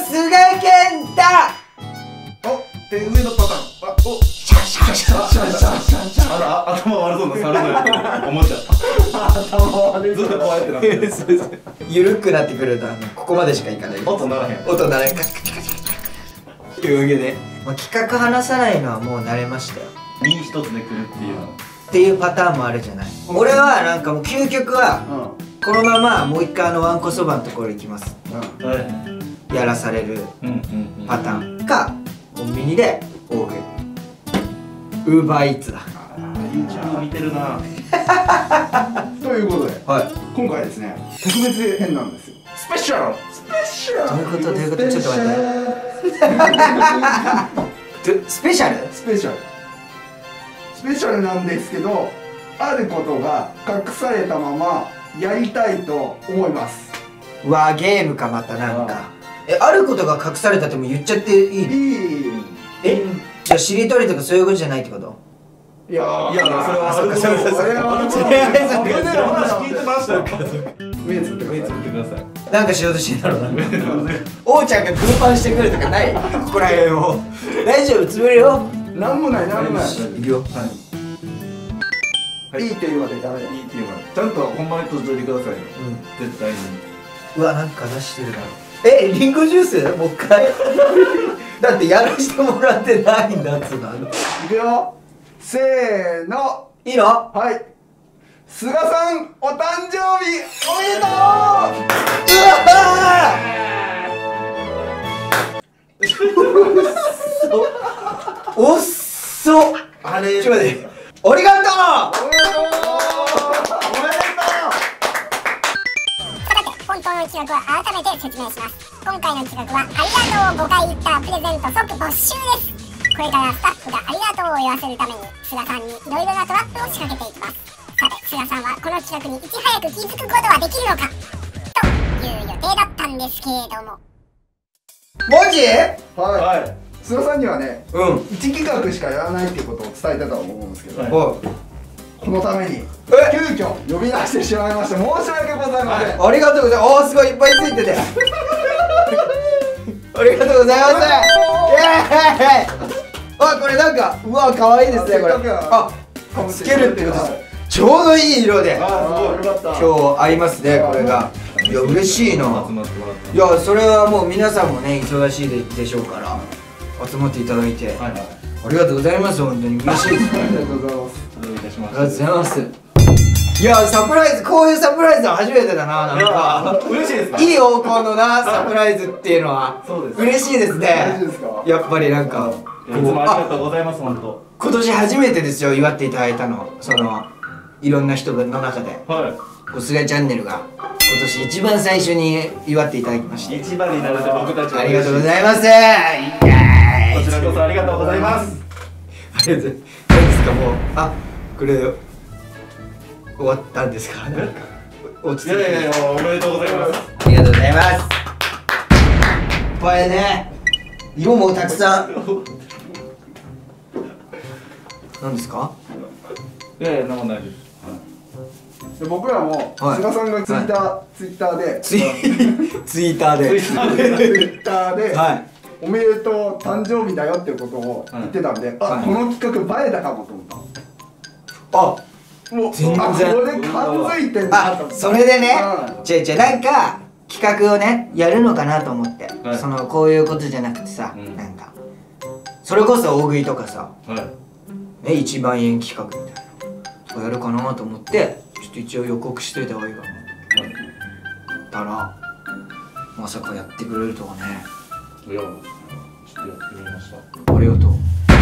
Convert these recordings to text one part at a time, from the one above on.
菅健太。 上のパターン。シャシャシャシャシャシャシャ。頭悪そうな猿のやつ思っちゃった。頭悪い。ずっとこうやってなってる。 ゆるくなってくるとここまでしかいかない。 音ならへん。 音ならへん。カチカチカチカチ。というわけで、企画話さないのはもう慣れましたよ。 身一つで来るっていうの。 っていうパターンもあるじゃない。俺はなんかもう究極はこのままもう一回わんこそばのところ行きます。やらされるパターンか、コンビニで大食い、ウーバーイーツだ。 YouTube 見てるな。 ということで、 はい、 今回ですね、特別編なんですよ。スペシャル。スペシャル。 どういうことどういうこと、ちょっと待って。スペシャル。 スペシャル。スペシャルなんですけど、あることが隠されたままやりたいと思います。 わ、ゲームかまたなんか。あることが隠されたっても言っちゃっていい？じゃあしりとりとかそういうことじゃないってこと？ いやそれはそうそれは聞いてましたよ。 目つぶってください。 なんかしようとしてんだろうな。王ちゃんがグーパンしてくるとかない？ここら辺を。大丈夫、つぶれよ。 なんもないなんもない。 いくよ。 いいって言われダメだ。 いいって言うからちゃんとほんまに閉じといてくださいよ。絶対に。 うわ、なんか出してるだろ。リンゴジュース？もう一回。だってやらしてもらってないんだっつうの。 いくよ。せーの。 いいの？ はい。菅さんお誕生日おめでとう。 おっそ。 あれ。 ちょっと待って。ありがとう。 おめでとう。 本当の企画は改めて説明します。今回の企画はありがとう5回言ったプレゼント即没収です。これからスタッフがありがとうを言わせるために菅さんにいろいろなトラップを仕掛けていきます。さて菅さんはこの企画にいち早く気づくことはできるのかという予定だったんですけれども。 マジ？ はい。菅さんにはね、 うん。 1企画しかやらないっていうことを伝えてたと思うんですけど、 はこのために急遽呼び出してしまいました。申し訳ございません。 い。ありがとうございます。おー、すごいいっぱいついてて。ありがとうございます。イエーイ。あ、これなんか、うわ、可愛いですね、これ。あ、つけるってことです。ちょうどいい色で。 あ、すごい、よかった。 今日合いますね、これが。いや、嬉しいな。 集まってもらって。 いや、それはもう皆さんもね、忙しいでしょうから。集まっていただいて。ありがとうございます。本当に嬉しいです。 ありがとうございます。 どういたしまありがとうございます。いや、サプライズ、こういうサプライズは初めてだな、なんか。 嬉しいですか？ いい方向のな、サプライズっていうのは。 そうです。 嬉しいです大ね丈夫ですか？ やっぱりなんか。 いつもありがとうございます、本当。 今年初めてですよ、祝っていただいたの。いろんな人の中で。 はい。 菅チャンネルが今年一番最初に祝っていただきまして。 一番になれて僕たちはありがとうございます。 こちらこそありがとうございます。 ありがとうございます。何ですか、もう。あ、これ終わったんですか？なんか落ち着いて。 いや、おめでとうございます。 ありがとうございます。これね、色もたくさん。何ですか？ いや、なんもないです。 で僕らも菅さんがツイッターでツイッターでおめでとう誕生日だよっていうことを言ってたんで、あ、この企画映えたかもと思った。あ、もう全然これで感づいてんだと思った。 それでね、なんか企画をねやるのかなと思って、こういうことじゃなくてさ、なんかそれこそ大食いとかさ、ね、1万円企画みたいなとかやるかなと思って、ちょっと一応予告しといた方がいいかなたら、まさかやってくれるとはね。 いや、ちょっとやってみました。 ありがとう。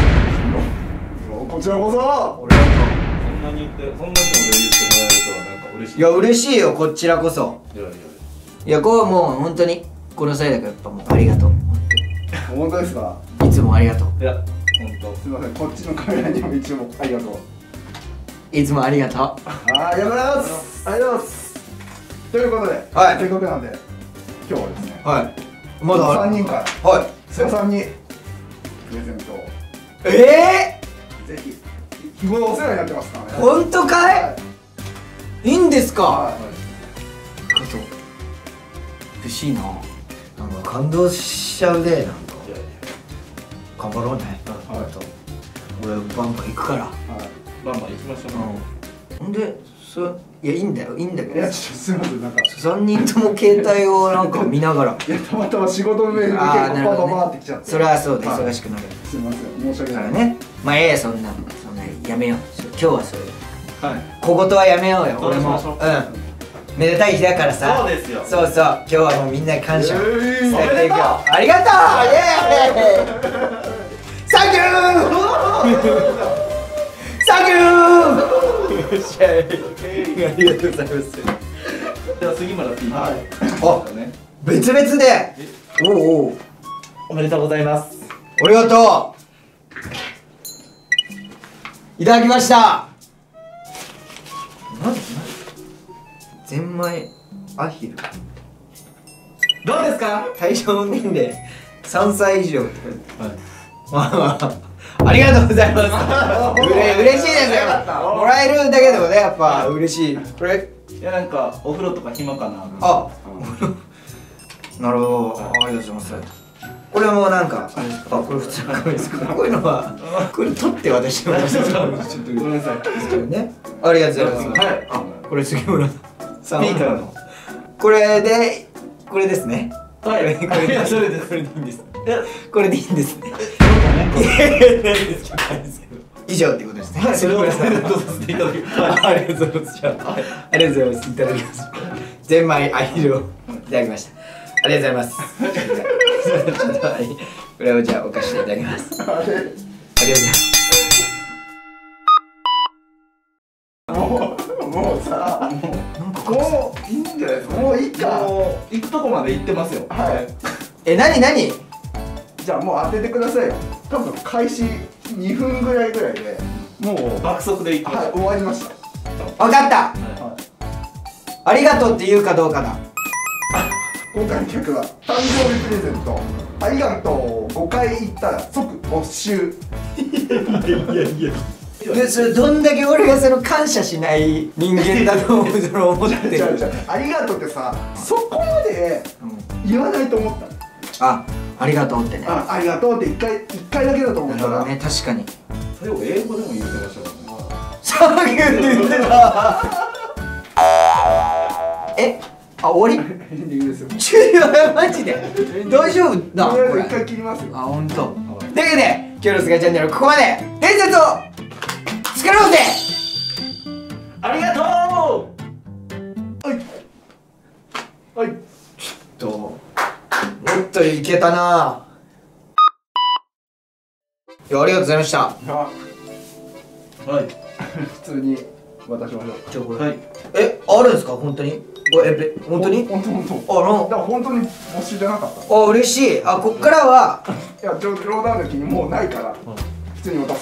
こちらこそ。 ありがとう。 そんなに言って、そんなにも言ってもらえるとはなんか嬉しい。 いや、嬉しいよ、こちらこそ。 いや、 いや、こうもう本当にこの際だからやっぱもうありがとう。 本当ですか？ いつもありがとう。 いや、本当。 すみません、こっちのカメラにも一応ありがとう。 いつもありがとう。 ありがとうございます。ありがとうございます。ということで、せっかくなんで今日はですね、まだ3人から菅さんにプレゼントをぜひ日頃お世話になってますからね。 本当かい？いいんですか？嬉しいな。なんか感動しちゃうで、なんか頑張ろうね。俺バンバン行くから。 バンバン行きましょう。 ほんで、いや、いいんだよ、いいんだけど、 すみません、なんか 3人とも携帯をなんか見ながらいや、たまたま仕事メールで結構バババってきちゃって、 それはそうで忙しくなる。 すみません、申し訳ないからね。まあそんなやめよう。今日はそういう小言はやめようよ。俺もめでたい日だからさ。 そうですよ。 そうそう、今日はもうみんなに感謝伝えていくよ。ありがとう。イエーイ。サンキューサンキュー。よっしゃい。ありがとうございます。 では杉村 P。 あ、別々で。おお。 おめでとうございます。 ありがとう。いただきました。ゼンマイアヒル。 どうですか？ 対象年齢3歳以上って書いてある。ありがとうございます。嬉しいですよ。もらえるだけでもね、やっぱ嬉しい。これいや、なんかお風呂とか暇かな。 あ、なるほど。ありがとうございます。これもなんかあれですか？これ普通の紙ですか？こういうのはこれ取って渡してもらってちょっとごめんなさい。ね。ありがとうございます。はい。あ、これ杉村さん。ピーターの。これですね。はい。これでいいんです。これでいいんですね。以上ってことですね。 それをプレゼントさせていただきます。 ありがとうございます。ありがとうございます。いただきます。ゼンマイアヒルをいただきました。ありがとうございます。ちょっとこれをじゃあお貸していただきます。ありがとうございます。 もうさ、もういいんじゃないですか。もういいか。 もう行くとこまで行ってますよ。 はい。 何？ じゃあもう当ててくださいよ。多分開始2分ぐらいでもう爆速で行く。 はい、終わりました。 分かった。ありがとうって言うかどうかだ。 今回の企画は誕生日プレゼントありがとう5回言ったら即没収。いやで、それどんだけ俺がその感謝しない人間だと思ってる。 ありがとうってさ、そこまで言わないと思った。 ありがとうってね。 ありがとうって一回だけだと思ったらね、確かに。 それを英語でも言ってましたからね。 サンキューって言ってた。終わり？ エンディングですよ。 マジで大丈夫だ。 これ一回切りますよ。 本当。というわけで今日のスガチャンネルここまで。伝説を作ろうぜ。 ありがとう。 はい。 もっといけたな。いや、ありがとうございました。 はい。普通に渡しましょう。 これ。はい。あるんですか？本当に？本当に？ 本当。だから本当に募集じゃなかった。 嬉しい。こっからは。 いや、冗談抜きにもうないから普通に渡す。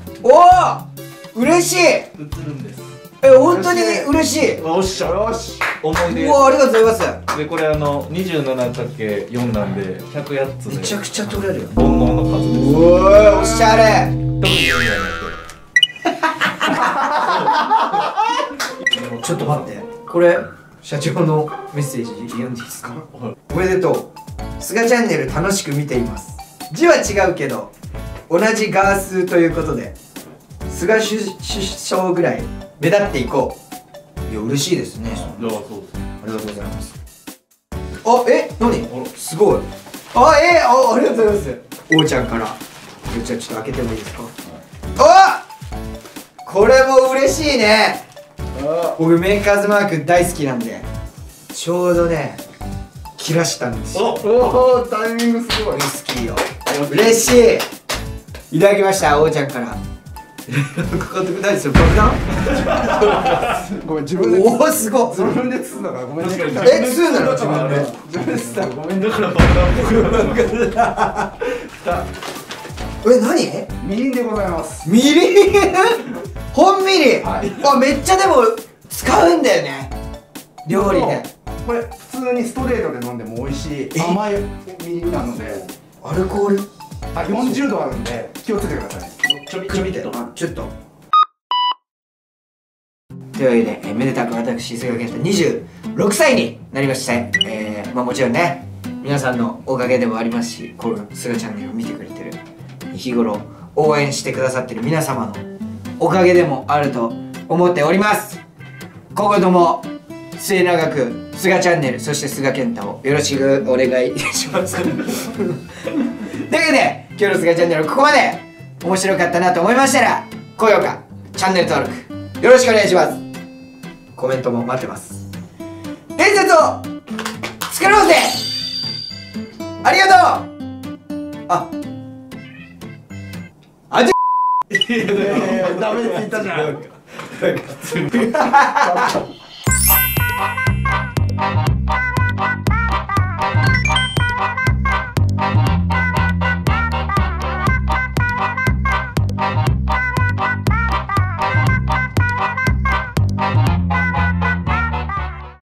嬉しい。 映るんです。 本当に嬉しい。 よっしゃ。よし。思い出。 ありがとうございます。 で、これ27×4 なんで108つで。 めちゃくちゃ取れるよ。 煩悩の数です。 おしゃれ。ちょっと待って。これ社長のメッセージ読んでいいですか？おめでとう。スガチャンネル楽しく見ています。字は違うけど同じガースということで菅首相ぐらい目立っていこう。いや、嬉しいですね。 いや、そうです。 ありがとうございます。何？すごい。ありがとうございます。おーちゃんから。じゃあちょっと開けてもいいですか？これも嬉しいね。僕メーカーズマーク大好きなんでちょうどね切らしたんですよ。 タイミングすごい。 好きよ。嬉しい。いただきました。おーちゃんから。かかってくないですよ。爆弾？ ごめん、自分で。 すごい。 自分で包んだからごめんね。 包んだの？自分で。 自分で包んだらごめんね。 だから爆弾。 何？ みりんでございます。 みりん？本みりん。めっちゃでも使うんだよね。料理で。 これ普通にストレートで飲んでも美味しい甘いみりんなので。 アルコール 40度あるんで気をつけてください。 ちょびっと。 ちょっと。というわけでめでたく私菅健太26歳になりまして、もちろんね皆さんのおかげでもありますし、この菅チャンネルを見てくれてる、日頃応援してくださってる皆様のおかげでもあると思っております。今後とも末永く菅チャンネル、そして菅健太をよろしくお願いいたしますというわけで、今日の菅チャンネルここまで面白かったなと思いましたら、高評価、チャンネル登録よろしくお願いします。コメントも待ってます。伝説を作ろうぜ。ありがとう。 ダメって言ったじゃん。